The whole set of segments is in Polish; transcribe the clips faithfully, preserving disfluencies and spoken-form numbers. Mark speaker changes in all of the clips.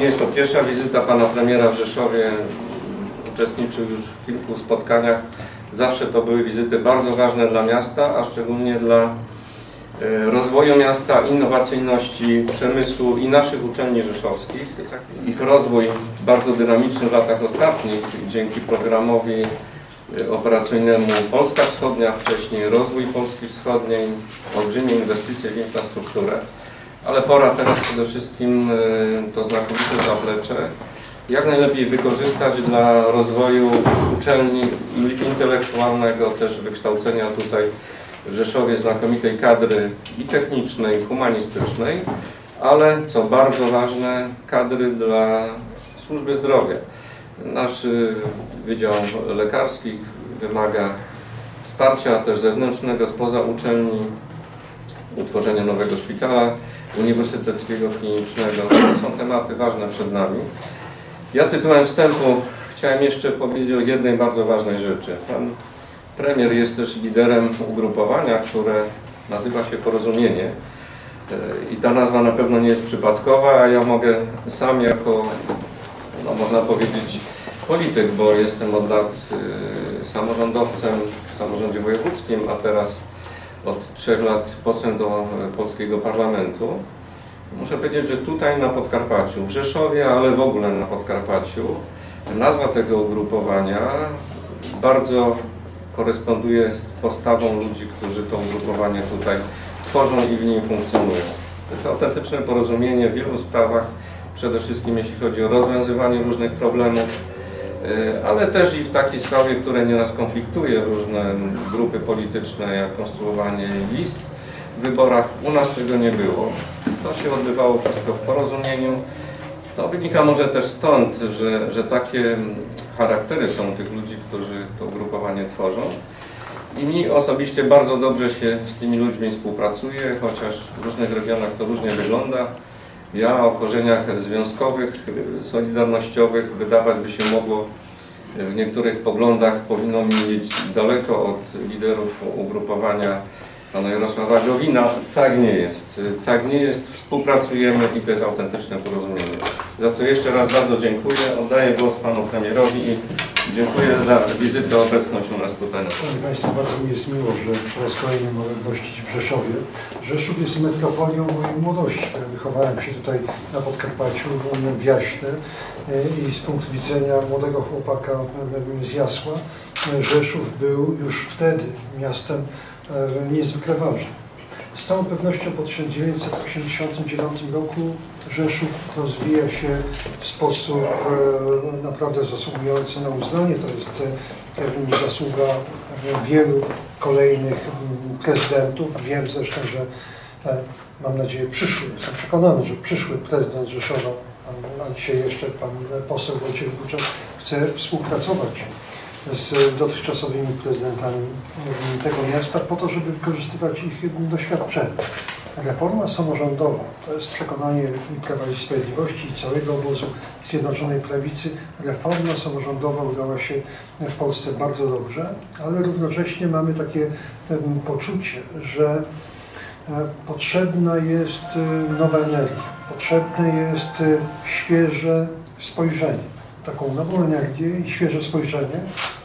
Speaker 1: nie jest to pierwsza wizyta pana premiera w Rzeszowie. Uczestniczył już w kilku spotkaniach. Zawsze to były wizyty bardzo ważne dla miasta, a szczególnie dla rozwoju miasta, innowacyjności, przemysłu i naszych uczelni rzeszowskich. Ich rozwój bardzo dynamiczny w latach ostatnich dzięki programowi operacyjnemu Polska Wschodnia, wcześniej rozwój Polski Wschodniej, olbrzymie inwestycje w infrastrukturę. Ale pora teraz przede wszystkim to znakomite zaplecze jak najlepiej wykorzystać dla rozwoju uczelni intelektualnego, też wykształcenia tutaj w Rzeszowie znakomitej kadry i technicznej, i humanistycznej, ale co bardzo ważne, kadry dla służby zdrowia. Nasz Wydział Lekarski wymaga wsparcia też zewnętrznego, spoza uczelni, utworzenia nowego szpitala uniwersyteckiego, klinicznego. To są tematy ważne przed nami. Ja tytułem wstępu chciałem jeszcze powiedzieć o jednej bardzo ważnej rzeczy. Pan premier jest też liderem ugrupowania, które nazywa się Porozumienie. I ta nazwa na pewno nie jest przypadkowa, a ja mogę sam jako, no można powiedzieć, polityk, bo jestem od lat samorządowcem w samorządzie wojewódzkim, a teraz od trzech lat posłem do polskiego parlamentu. Muszę powiedzieć, że tutaj na Podkarpaciu, w Rzeszowie, ale w ogóle na Podkarpaciu, nazwa tego ugrupowania bardzo koresponduje z postawą ludzi, którzy to ugrupowanie tutaj tworzą i w nim funkcjonują. To jest autentyczne porozumienie w wielu sprawach, przede wszystkim jeśli chodzi o rozwiązywanie różnych problemów, ale też i w takiej sprawie, które nieraz konfliktuje różne grupy polityczne, jak konstruowanie list w wyborach. U nas tego nie było. To się odbywało wszystko w porozumieniu. To wynika może też stąd, że, że takie charaktery są tych ludzi, którzy to ugrupowanie tworzą. I mi osobiście bardzo dobrze się z tymi ludźmi współpracuje, chociaż w różnych regionach to różnie wygląda. Ja o korzeniach związkowych, solidarnościowych wydawać by się mogło w niektórych poglądach powinno mi mieć daleko od liderów ugrupowania pana Jarosława Gowina. Tak nie jest. Tak nie jest. Współpracujemy i to jest autentyczne porozumienie. Za co jeszcze raz bardzo dziękuję. Oddaję głos panu premierowi i dziękuję za wizytę, obecność u nas tutaj.
Speaker 2: Szanowni Państwo, bardzo mi jest miło, że po raz kolejny mogę gościć w Rzeszowie. Rzeszów jest metropolią mojej młodości. Ja wychowałem się tutaj na Podkarpaciu, w Jaśle i z punktu widzenia młodego chłopaka z Jasła, Rzeszów był już wtedy miastem niezwykle ważnym. Z całą pewnością po tysiąc dziewięćset osiemdziesiątym dziewiątym roku Rzeszów rozwija się w sposób e, naprawdę zasługujący na uznanie. To jest e, zasługa wielu kolejnych prezydentów. Wiem zresztą, że e, mam nadzieję przyszły, jestem przekonany, że przyszły prezydent Rzeszowa, a, a dzisiaj jeszcze pan poseł Wojciech Buczek chce współpracować z dotychczasowymi prezydentami tego miasta po to, żeby wykorzystywać ich doświadczenie. Reforma samorządowa, to jest przekonanie i Prawa i Sprawiedliwości i całego obozu Zjednoczonej Prawicy, reforma samorządowa udała się w Polsce bardzo dobrze, ale równocześnie mamy takie poczucie, że potrzebna jest nowa energia, potrzebne jest świeże spojrzenie. Taką nową energię i świeże spojrzenie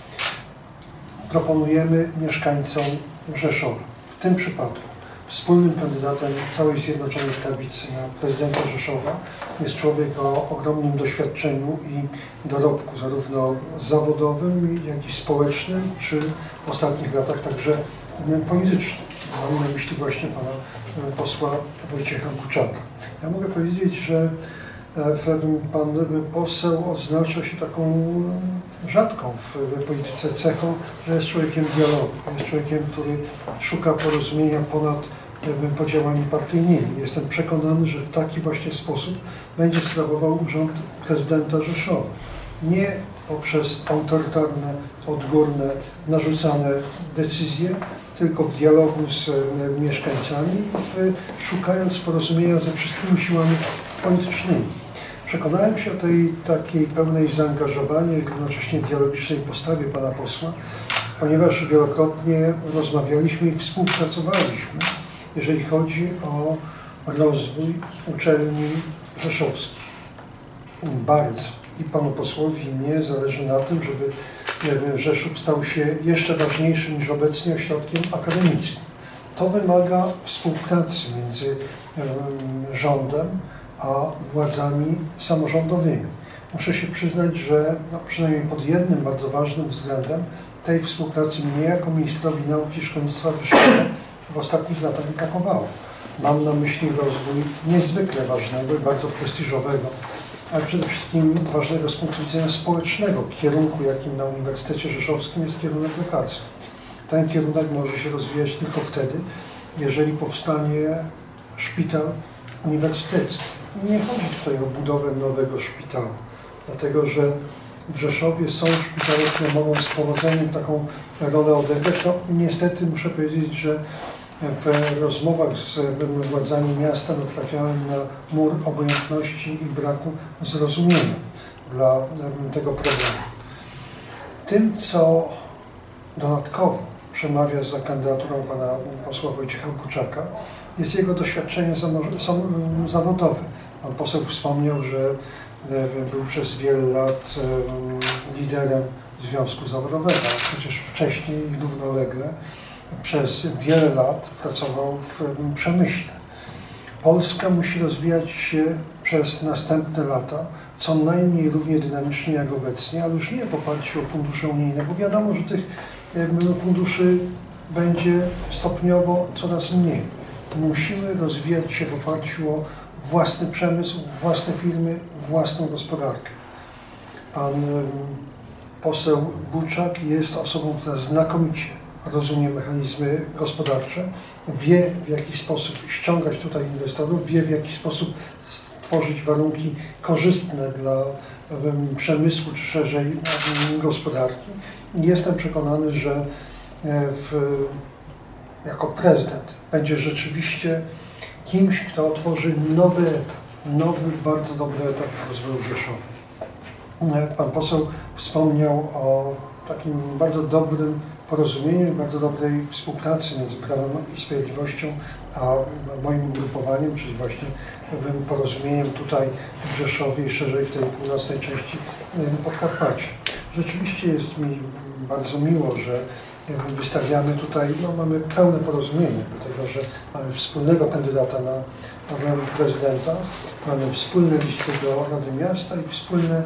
Speaker 2: proponujemy mieszkańcom Rzeszowa. W tym przypadku wspólnym kandydatem całej Zjednoczonej Prawicy na prezydenta Rzeszowa jest człowiek o ogromnym doświadczeniu i dorobku zarówno zawodowym, jak i społecznym, czy w ostatnich latach także politycznym. Mam na myśli właśnie pana posła Wojciecha Buczaka. Ja mogę powiedzieć, że pan poseł odznaczył się taką rzadką w polityce cechą, że jest człowiekiem dialogu, jest człowiekiem, który szuka porozumienia ponad podziałami partyjnymi. Jestem przekonany, że w taki właśnie sposób będzie sprawował urząd prezydenta Rzeszowa. Nie poprzez autorytarne, odgórne, narzucane decyzje, tylko w dialogu z mieszkańcami, szukając porozumienia ze wszystkimi siłami politycznymi. Przekonałem się o tej takiej pełnej zaangażowania i równocześnie dialogicznej postawie pana posła, ponieważ wielokrotnie rozmawialiśmy i współpracowaliśmy, jeżeli chodzi o rozwój uczelni rzeszowskich. bardzo i panu posłowi, i mnie zależy na tym, żeby Rzeszów stał się jeszcze ważniejszym niż obecnie ośrodkiem akademickim. To wymaga współpracy między rządem a władzami samorządowymi. Muszę się przyznać, że no, przynajmniej pod jednym bardzo ważnym względem tej współpracy mnie jako ministrowi nauki i szkolnictwa wyższego w ostatnich latach brakowało. Mam na myśli rozwój niezwykle ważnego i bardzo prestiżowego, ale przede wszystkim ważnego z punktu widzenia społecznego kierunku, jakim na Uniwersytecie Rzeszowskim jest kierunek lekarski. Ten kierunek może się rozwijać tylko wtedy, jeżeli powstanie szpital uniwersytecki. I nie chodzi tutaj o budowę nowego szpitala, dlatego że w Rzeszowie są szpitale, które mogą z powodzeniem taką rolę odegrać. No, niestety muszę powiedzieć, że w rozmowach z władzami miasta natrafiałem na mur obojętności i braku zrozumienia dla tego problemu. Tym, co dodatkowo przemawia za kandydaturą pana posła Wojciecha Buczaka, jest jego doświadczenie zawodowe. Pan poseł wspomniał, że był przez wiele lat liderem Związku Zawodowego, a przecież wcześniej i równolegle przez wiele lat pracował w przemyśle. Polska musi rozwijać się przez następne lata, co najmniej równie dynamicznie jak obecnie, ale już nie w oparciu o fundusze unijne, bo wiadomo, że tych funduszy będzie stopniowo coraz mniej. Musimy rozwijać się w oparciu o własny przemysł, własne firmy, własną gospodarkę. Pan poseł Buczak jest osobą, która znakomicie rozumie mechanizmy gospodarcze, wie, w jaki sposób ściągać tutaj inwestorów, wie, w jaki sposób stworzyć warunki korzystne dla przemysłu, czy szerzej gospodarki. I jestem przekonany, że w, jako prezydent będzie rzeczywiście kimś, kto otworzy nowy etap, nowy, bardzo dobry etap w rozwoju Rzeszowa. Pan poseł wspomniał o takim bardzo dobrym porozumieniu, bardzo dobrej współpracy między Prawem i Sprawiedliwością a moim ugrupowaniem, czyli właśnie porozumieniem tutaj w Rzeszowie i szerzej w tej północnej części Podkarpacia. Rzeczywiście jest mi bardzo miło, że wystawiamy tutaj, no mamy pełne porozumienie, dlatego że mamy wspólnego kandydata na prezydenta, mamy wspólne listy do Rady Miasta i wspólne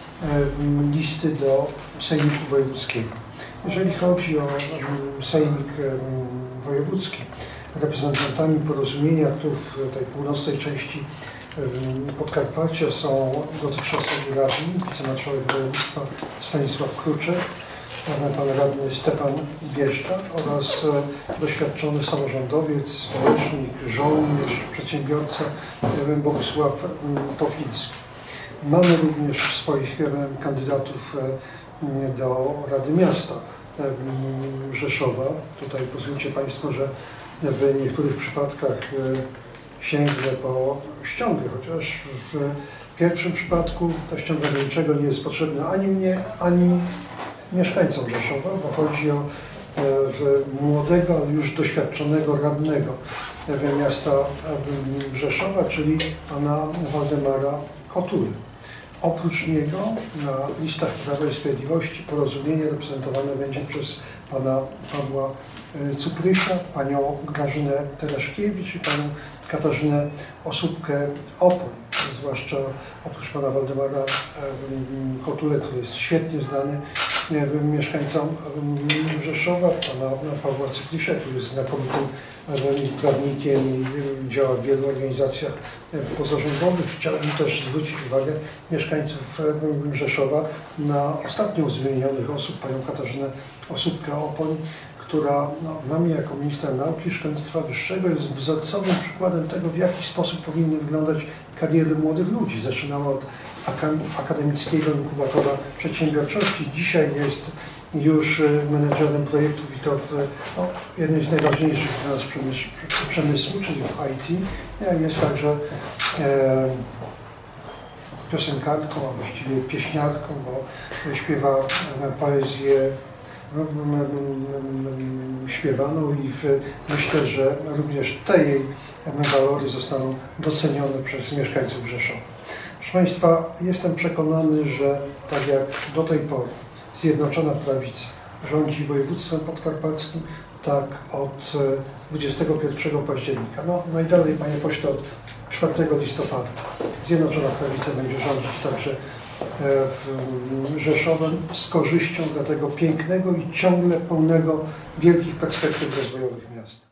Speaker 2: listy do Sejmiku Wojewódzkiego. Jeżeli chodzi o Sejmik Wojewódzki, reprezentantami porozumienia aktów tej północnej części Podkarpacia są dotychczasowy radni, wicemarszałek województwa Stanisław Kruczek, pan radny Stefan Bieszczak oraz doświadczony samorządowiec, społecznik, żołnierz, przedsiębiorca Bogusław Tofilski. Mamy również swoich kandydatów do Rady Miasta Rzeszowa. Tutaj pozwólcie Państwo, że w niektórych przypadkach sięgnę po ściągę, chociaż w pierwszym przypadku ta ściąga do niczego nie jest potrzebna ani mnie, ani mieszkańcom Rzeszowa, bo chodzi o młodego, ale już doświadczonego radnego miasta Rzeszowa, czyli pana Waldemara Kotury. Oprócz niego na listach Prawa i Sprawiedliwości porozumienie reprezentowane będzie przez pana Pawła Cuprysia, panią Grażynę Tereszkiewicz i panią Katarzynę Osóbkę-Opoń. Zwłaszcza oprócz pana Waldemara Kotule, który jest świetnie znany mieszkańcom Rzeszowa, pana Pawła Cyklisze, który jest znakomitym prawnikiem i działa w wielu organizacjach pozarządowych. Chciałbym też zwrócić uwagę mieszkańców Rzeszowa na ostatnią z wymienionych osób, panią Katarzynę Osóbkę-Opoń, która no, dla mnie jako ministra nauki i szkolnictwa wyższego jest wzorcowym przykładem tego, w jaki sposób powinny wyglądać kariery młodych ludzi. Zaczynała od akademickiego inkubatora przedsiębiorczości. Dzisiaj jest już menedżerem projektów i to w no, jednej z najważniejszych dla nas przemysłu, czyli w I T. Jest także e, piosenkarką, a właściwie pieśniarką, bo śpiewa poezję śpiewaną i w, myślę, że również te jej walory zostaną docenione przez mieszkańców Rzeszowa. Proszę Państwa, jestem przekonany, że tak jak do tej pory Zjednoczona Prawica rządzi województwem podkarpackim, tak od dwudziestego pierwszego października. No najdalej, panie pośle, od czwartego listopada Zjednoczona Prawica będzie rządzić także w Rzeszowem z korzyścią dla tego pięknego i ciągle pełnego wielkich perspektyw rozwojowych miasta.